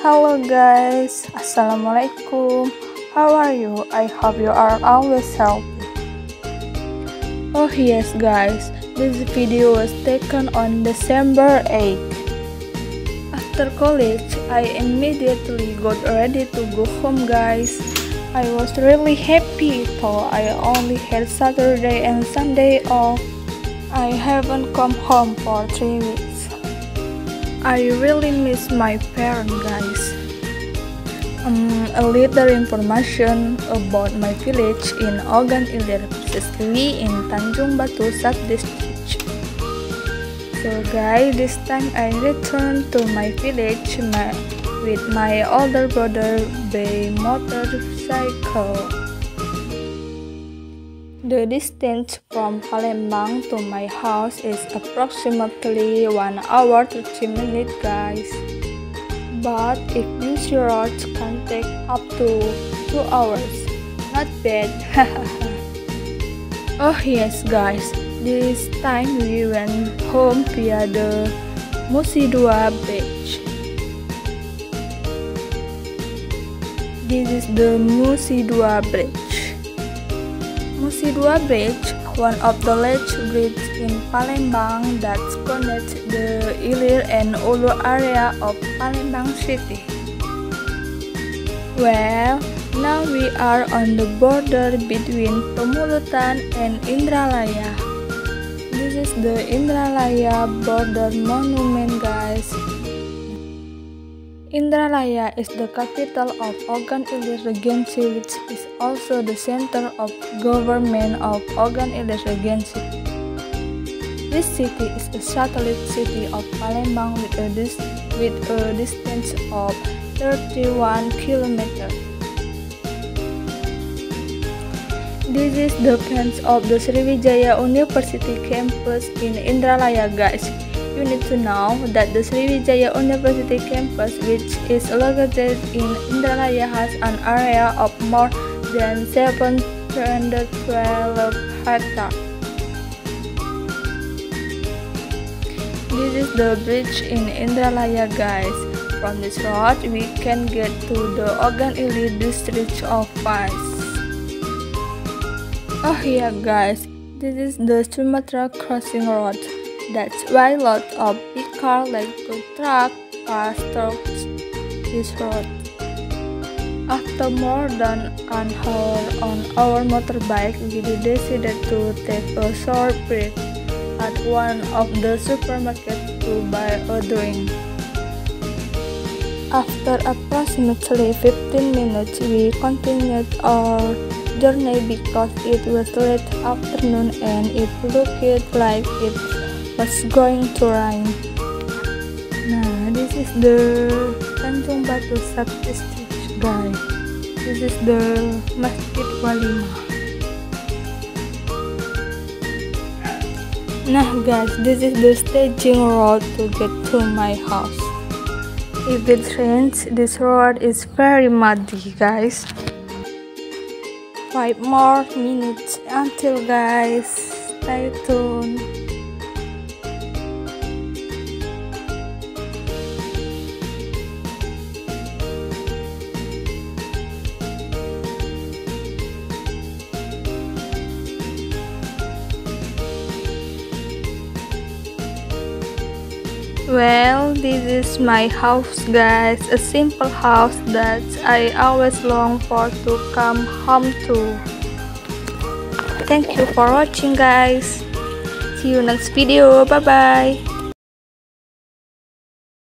Hello guys, Assalamualaikum. How are you? I hope you are always healthy. Oh yes guys, this video was taken on December 8th. After college, I immediately got ready to go home guys. I was really happy though I only had Saturday and Sunday off. I haven't come home for 3 weeks. I really miss my parents guys. A little information about my village in Ogan Ilir, precisely in Tanjung Batu Sub-District. So guys, this time I returned to my village with my older brother by motorcycle. The distance from Palembang to my house is approximately 1 hour 30 minutes guys. But if busy roads can take up to 2 hours. Not bad. Oh yes guys, this time we went home via the Musi Dua Bridge. This is the Musi Dua Bridge. Musi Dua Bridge, one of the largest bridges in Palembang that connects the Ilir and Ulu area of Palembang city. Well, now we are on the border between Pemulutan and Indralaya. This is the Indralaya border monument guys. Indralaya is the capital of Ogan Ilir Regency, which is also the center of government of Ogan Ilir Regency. This city is a satellite city of Palembang with a distance of 31 kilometers. This is the plans of the Sriwijaya University campus in Indralaya guys. You need to know that the Sriwijaya University campus, which is located in Indralaya, has an area of more than 712 hectares. This is the bridge in Indralaya guys. From this road, we can get to the Ogan Ilir district of Pais. Oh yeah guys, this is the Sumatra crossing road. That's why lots of big cars like good truck pass through this road. After more than an hour on our motorbike, we decided to take a short break at one of the supermarkets to buy a drink. After approximately 15 minutes, we continued our journey because it was late afternoon and it looked like it was going to rain. Nah, this is the Tanjung Batu Sub-District guys. This is the Masjid Walimah. Nah guys, this is the staging road to get to my house. If it rains, this road is very muddy guys. 5 more minutes until guys. Stay tuned. Well, this is my house guys, a simple house that I always long for to come home to. Thank you for watching guys. See you next video. Bye bye.